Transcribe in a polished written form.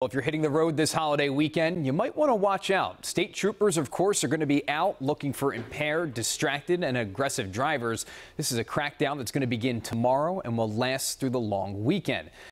If you're hitting the road this holiday weekend, you might want to watch out. State troopers, of course, are going to be out looking for impaired, distracted, and aggressive drivers. This is a crackdown that's going to begin tomorrow and will last through the long weekend.